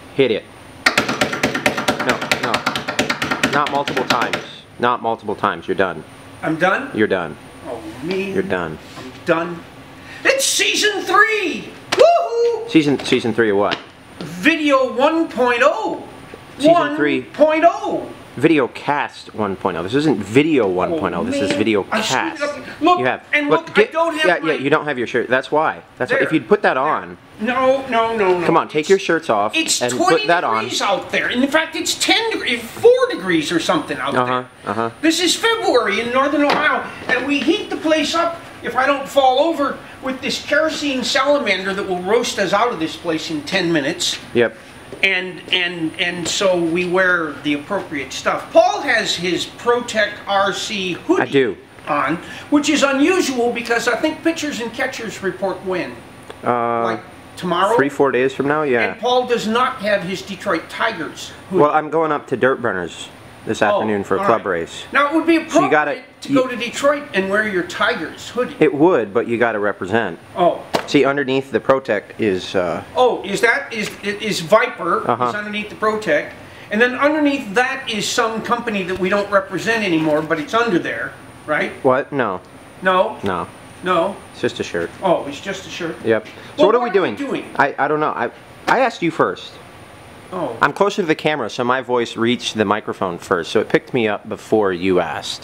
Hit it. No, no. Not multiple times. Not multiple times. You're done. I'm done? You're done. Oh, man. You're done. I'm done. It's season 3! Woohoo! Season 3 of what? Video 1.0. Season 3. 1.0. Video cast 1.0. This isn't video 1.0. Oh, this is man. video I screwed cast. it up. Look, you have. and look, I don't have my... Yeah, you don't have your shirt. That's why. That's why. There. If you'd put that on. No. Come on, take your shirts off It's and 20 put that on. degrees out there. In fact, it's 10 degrees, 4 degrees or something out there. This is February in Northern Ohio, and we heat the place up, if I don't fall over, with this kerosene salamander that will roast us out of this place in 10 minutes. Yep. And so we wear the appropriate stuff. Paul has his ProTech RC hoodie I do. on, which is unusual because I think Pitchers and Catchers report when? Like tomorrow? 3-4 days from now, yeah. And Paul does not have his Detroit Tigers hoodie. Well, I'm going up to Dirt Burners this afternoon for a club race. Now it would be appropriate to go you- to Detroit and wear your Tigers hoodie. It would, but you got to represent. Oh. See, underneath the ProTech is. Oh, is Viper is underneath the ProTech, and then underneath that is some company that we don't represent anymore, but it's under there, right? What? No. No. No. No. It's just a shirt. Oh, it's just a shirt. Yep. So Well, what are we doing? doing? I don't know. I asked you first. Oh. I'm closer to the camera, so my voice reached the microphone first, so it picked me up before you asked.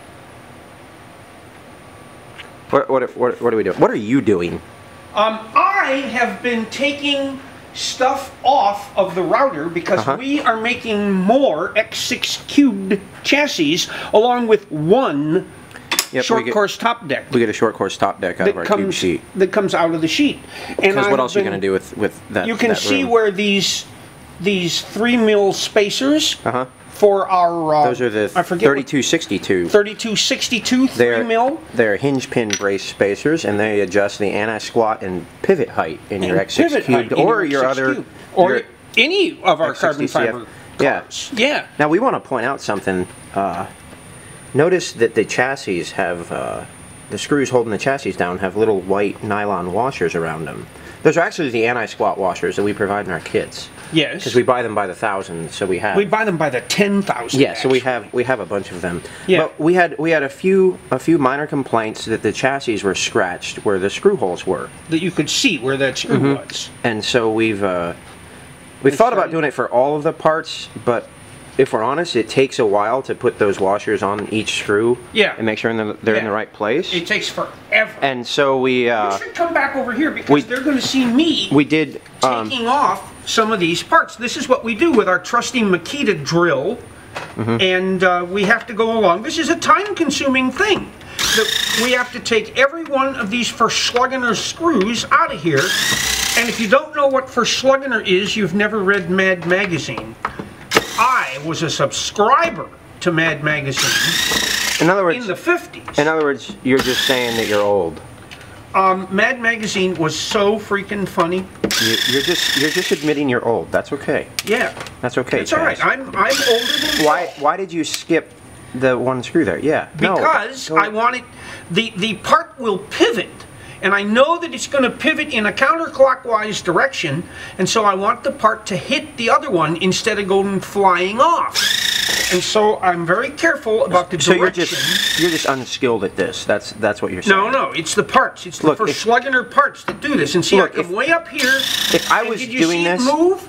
What are we doing? What are you doing? I have been taking stuff off of the router because we are making more X6 cubed chassis along with one short course top deck. We get a short course top deck out of our cube sheet. That comes out of the sheet. Because what else are you going to do with that? You can see where these 3mm spacers for our those are the 3262. 3262 3mm. They're hinge pin brace spacers, and they adjust the anti-squat and pivot height in your X6 cubed or your other or any of our carbon fiber cars. Yeah. Now we want to point out something. Notice that the chassis have the screws holding the chassis down have little white nylon washers around them. Those are actually the anti-squat washers that we provide in our kits. Yes. Because we buy them by the thousand, so we have. We buy them by the 10,000. Yeah, so we have a bunch of them. Yeah. But we had a few minor complaints that the chassis were scratched where the screw holes were. That you could see where that screw was. And so we've thought about doing it for all of the parts, but if we're honest, it takes a while to put those washers on each screw. Yeah. And make sure they're in the right place. It takes forever. And so we. You should come back over here because they're going to see me. We did taking off some of these parts. This is what we do with our trusty Makita drill, and we have to go along. This is a time-consuming thing. We have to take every one of these Verschlugener screws out of here. And if you don't know what Verschlugener is, you've never read Mad Magazine. I was a subscriber to Mad Magazine in the 50s. In other words, you're just saying that you're old. Mad Magazine was so freaking funny. You're just admitting you're old. That's okay. Yeah. That's okay. It's all right. I'm older than Why did you skip the one screw there? Yeah. Because I wanted the part will pivot. And I know that it's going to pivot in a counterclockwise direction, and so I want the part to hit the other one instead of going flying off. And so I'm very careful about the direction. So you're just unskilled at this. That's what you're saying. No, it's the parts. It's the Verschlugener parts that do this. And see, I come way up here. If I was doing this,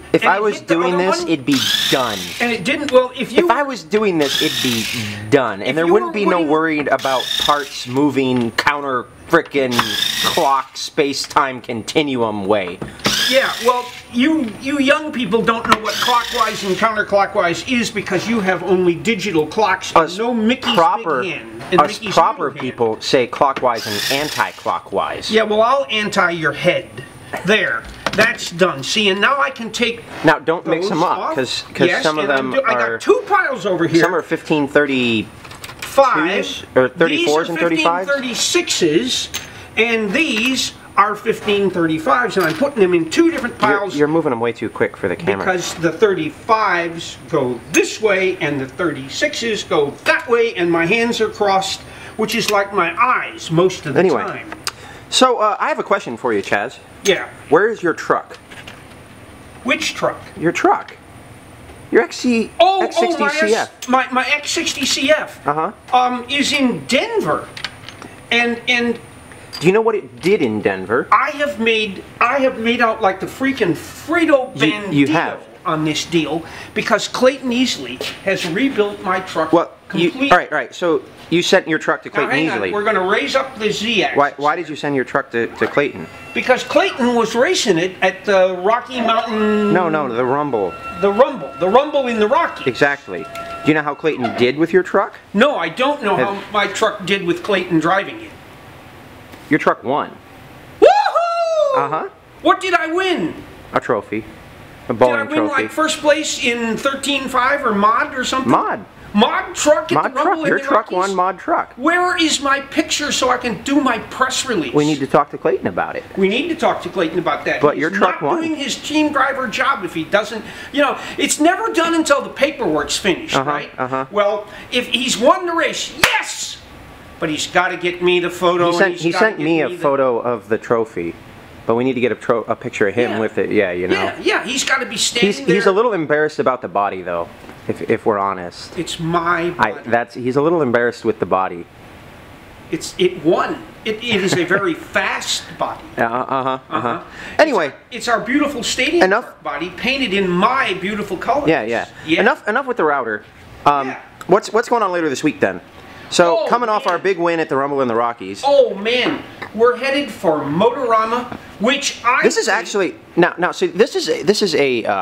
it'd be done. And it didn't. Well, if I was doing this, it'd be done, and there wouldn't be no worried about parts moving counter frickin' clock space-time continuum way. Yeah, well, you young people don't know what clockwise and counterclockwise is because you have only digital clocks and no Mickey's big hand. Us proper people say clockwise and anti-clockwise. Yeah, well, I'll anti your head. There. That's done. See, and now I can take. Now, don't mix them up because some of them are. I got two piles over here. Some are 1535 or 34s and 35s. 1536s, and these are 1535s, and I'm putting them in two different piles. You're moving them way too quick for the camera. Because the 35s go this way, and the 36s go that way, and my hands are crossed, which is like my eyes most of the time. So I have a question for you, Chaz. Yeah. Where is your truck? Which truck? Your truck. Your XC, Oh, X60 CF. my X60 CF is in Denver. And Do you know what it did in Denver? I have made out like the freaking Frito Bandito you have. on this deal because Clayton Easley has rebuilt my truck Well, completely. all right. So you sent your truck to Now, Clayton hang on, Easley. we're going to raise up the Z-axis. Why did you send your truck to Clayton? Because Clayton was racing it at the Rocky Mountain. No, the Rumble. The Rumble in the Rockies. Exactly. Do you know how Clayton did with your truck? No, I don't know how my truck did with Clayton driving it. Your truck won. Woohoo! Uh-huh. What did I win? A trophy. A Did I bowling win trophy. like first place in 13.5 or mod or something? Mod. Mod truck at Mod the Rumble truck. in Your the truck Rockies? won mod truck. Where is my picture so I can do my press release? We need to talk to Clayton about it. We need to talk to Clayton about that. But He's your truck not won. doing his team driver job if he doesn't. You know, it's never done until the paperwork's finished, right? Well, if he's won the race, yes. But he's got to get me the photo. He sent me a photo of the trophy, but we need to get a picture of him with it. Yeah, you know. Yeah. He's got to be standing there. He's a little embarrassed about the body, though, if we're honest. It's my body. He's a little embarrassed with the body. It won. It is a very fast body. Anyway, it's our beautiful stadium truck body painted in my beautiful colors. Yeah. Enough with the router. What's going on later this week then? So coming off our big win at the Rumble in the Rockies. Oh man, we're headed for Motorama, which This is actually now. So this is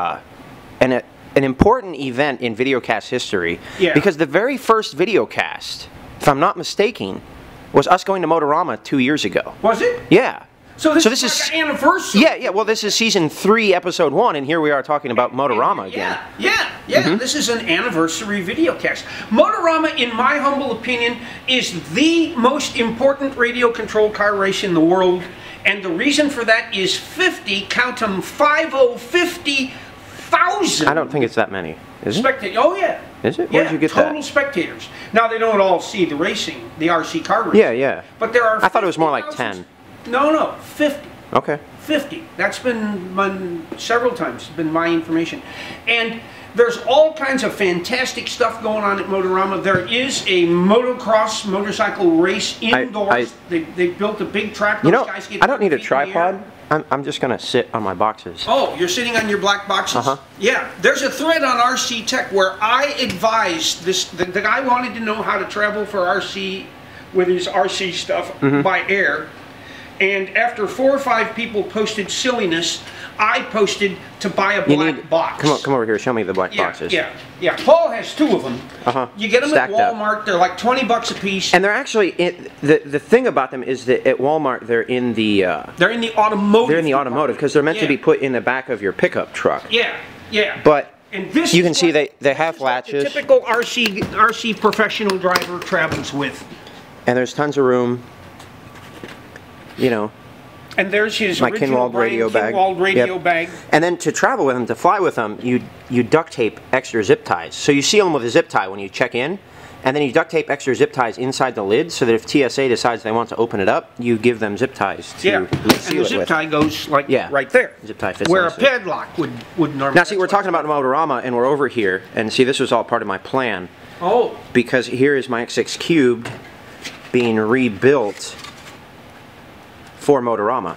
an important event in videocast history. Yeah. Because the very first videocast, if I'm not mistaken, was us going to Motorama 2 years ago. Was it? Yeah. So this is like an anniversary. Yeah. Well, this is season 3, episode 1, and here we are talking about Motorama again. Yeah. This is an anniversary videocast. Motorama, in my humble opinion, is the most important radio-controlled car race in the world, and the reason for that is 50, count them, 50,000. I don't think it's that many. Is it? Oh yeah. Is it? Where'd you get total that? spectators. Now they don't all see the racing, the RC car racing. Yeah. But there are. I thought it was more like 50,000. 10. No, 50. Okay. 50. That's been several times. It's been my information. And there's all kinds of fantastic stuff going on at Motorama. There is a motocross motorcycle race indoors. They built a big track. You know, guys get I don't need a 30 feet in the air. tripod. I'm just going to sit on my boxes. Oh, you're sitting on your black boxes? Yeah, there's a thread on RC Tech where I advised this. The guy wanted to know how to travel for RC with his RC stuff by air. And after 4 or 5 people posted silliness, I posted to buy a black box. Come over here. Show me the black boxes. Yeah. Paul has 2 of them. You get them Stacked at Walmart. They're like $20 a piece. And they're actually the thing about them is that at Walmart they're in the automotive. They're in the automotive because they're meant to be put in the back of your pickup truck. Yeah. But and this you can see they have latches. The typical RC professional driver travels with. And there's tons of room. You know. And there's his my Kinwald radio bag. bag. And then to travel with them, to fly with them, you duct tape extra zip ties. So you seal them with a zip tie when you check in, and then you duct tape extra zip ties inside the lid so that if TSA decides they want to open it up, you give them zip ties to seal and the zip tie goes like right there. Zip tie fits where nicely. a padlock would normally. Now see, we're talking about Motorama, and we're over here, and see, this was all part of my plan. Oh. Because here is my X6 Cubed being rebuilt for Motorama.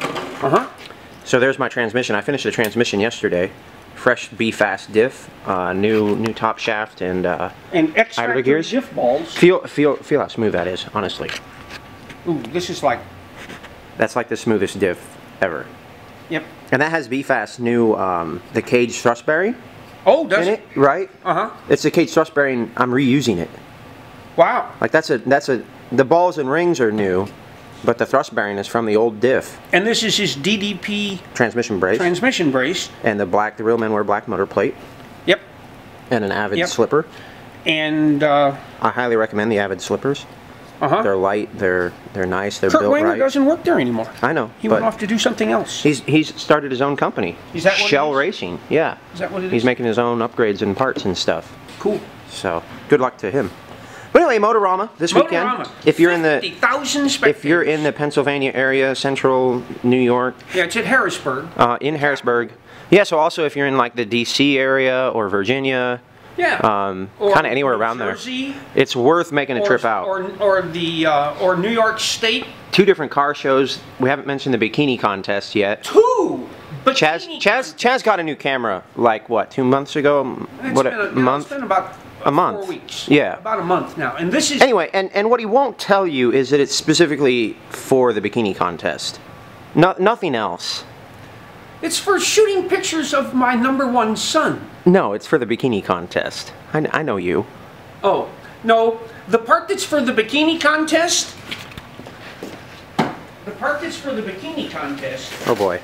So there's my transmission. I finished the transmission yesterday. Fresh B-Fast diff, new top shaft, and X-Factor gears. diff balls. Feel how smooth that is, honestly. Ooh, this is like. That's like the smoothest diff ever. Yep. And that has B-Fast new the cage thrust bearing. Oh, does it? Right? It's the cage thrust bearing. I'm reusing it. Wow. Like the balls and rings are new. But the thrust bearing is from the old diff. And this is his DDP transmission brace. And the real men wear black motor plate. Yep. And an Avid slipper. And I highly recommend the Avid slippers. They're light, they're nice, they're Kurt built Wenger right. doesn't work there anymore. I know. He went off to do something else. He's started his own company. Is that what Shell it is? Racing. Yeah. Is that what it is? He's making his own upgrades and parts and stuff. Cool. So good luck to him. But anyway, Motorama this weekend. If you're 50,000 spectators. If you're in the Pennsylvania area, central New York. Yeah, it's at Harrisburg. In Harrisburg. Yeah, so also if you're in like the DC area or Virginia, Yeah. kind of anywhere around Jersey, there, it's worth making a trip out. Or New York State. 2 different car shows. We haven't mentioned the bikini contest yet. 2. Chaz got a new camera like what, 2 months ago? It's been about a month. 4 weeks. Yeah. About a month now. And this is Anyway, and what he won't tell you is that it's specifically for the bikini contest. Nothing else. it's for shooting pictures of my #1 son. No, it's for the bikini contest. I know you. Oh, no, the part that's for the bikini contest. The part that's for the bikini contest Oh boy.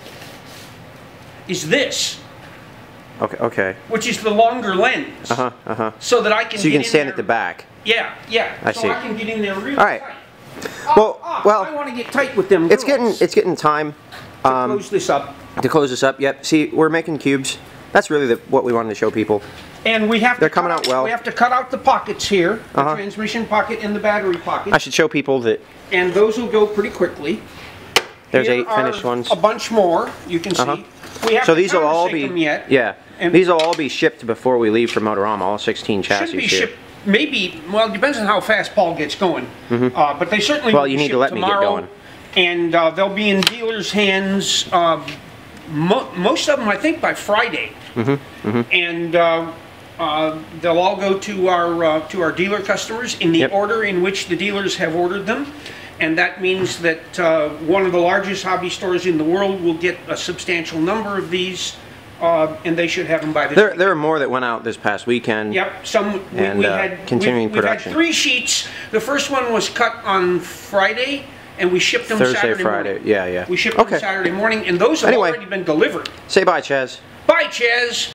is this, Okay. which is the longer lens. So that I can So you get can in stand there. at the back. Yeah. I So see. I can get in there really All right. tight. Well, I want to get tight with them. It's girls getting time to close this up, to close this up. Yep. See, we're making cubes. That's really what we wanted to show people. and we have. They're to coming cut out well. We have to cut out the pockets here, the transmission pocket and the battery pocket, I should show people that and those will go pretty quickly. there's Here 8 are finished ones. A bunch more. You can see. We have So to these will all countersink be them yet. yeah. And- These will all be shipped before we leave for Motorama. All 16 chassis Should be here. shipped. Maybe. Well, it depends on how fast Paul gets going. But they certainly. Well, will you be need to shipped let me get tomorrow, going. And they'll be in dealers' hands. Most of them, I think, by Friday. And they'll all go to our dealer customers in the Yep. order in which the dealers have ordered them. And that means that one of the largest hobby stores in the world will get a substantial number of these, and they should have them by the. There are more that went out this past weekend. Yep, And, we had continuing we've production. had 3 sheets. The first one was cut on Friday, and we shipped them Thursday, Saturday Friday. morning. Yeah. We shipped them Okay. Saturday morning, and those have Anyway. already been delivered. Say bye, Chaz. Bye, Chaz.